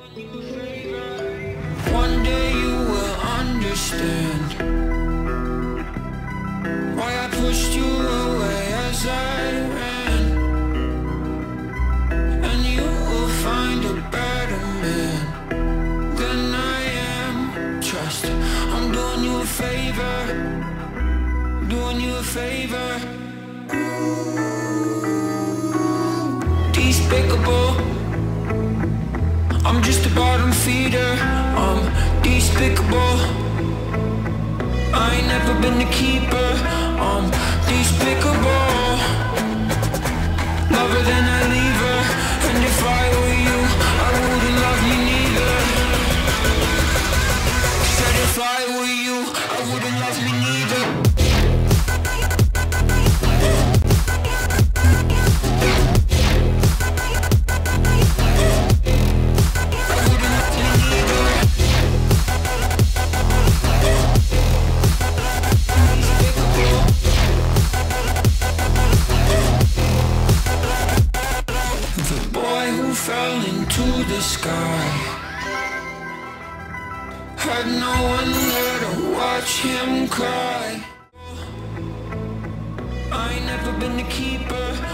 One day you will understand why I pushed you away as I ran, and you will find a better man than I am. Trust, I'm doing you a favor, doing you a favor. Despicable, I'm just a bottom feeder. I'm despicable, I ain't never been the keeper. I'm despicable, love her then I leave her. And if I were you, I wouldn't love me neither. Said if I were you, I wouldn't love me neither. Fell into the sky, had no one there to watch him cry. I ain't never been the keeper.